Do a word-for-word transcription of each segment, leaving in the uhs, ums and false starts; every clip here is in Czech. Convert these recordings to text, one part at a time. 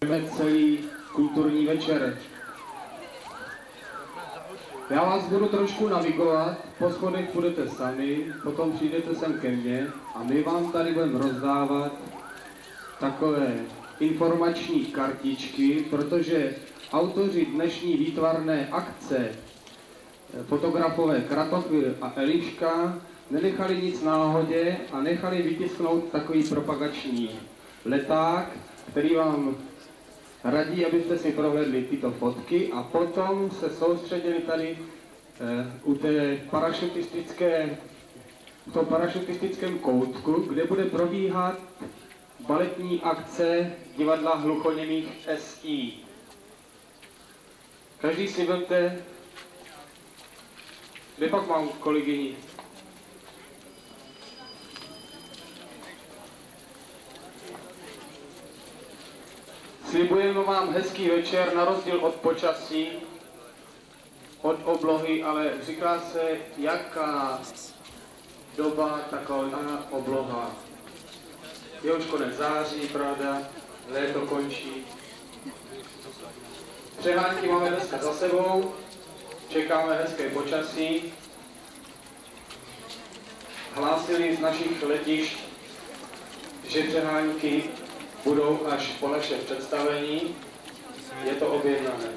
celý kulturní večer. Já vás budu trošku navigovat, po schodech půjdete sami, potom přijdete sem ke mně a my vám tady budeme rozdávat takové informační kartičky, protože autoři dnešní výtvarné akce, fotografové Kratochvíl a Eliška, nenechali nic náhodě a nechali vytisknout takový propagační leták, který vám radí, abyste si prohlédli tyto fotky a potom se soustředili tady eh, u té parašutistické, v tom parašutistickém koutku, kde bude probíhat baletní akce divadla hluchoněmých S I. Každý si vemte, kde pak mám kolegyni? Slibujeme vám hezký večer, na rozdíl od počasí, od oblohy, ale říká se, jaká doba, taková obloha. Je už konec září, pravda, léto končí. Přehánky máme dneska za sebou, čekáme hezké počasí. Hlásili z našich letišť, že přehánky budou až po našem představení. Je to objednané.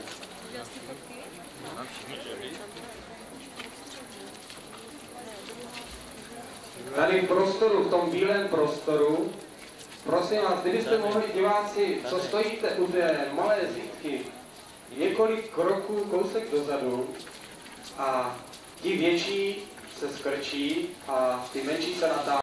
Tady v prostoru, v tom bílém prostoru, prosím vás, kdybyste mohli diváci, co stojíte u té malé zítky, několik kroků, kousek dozadu a ti větší se skrčí a ty menší se natáhnou.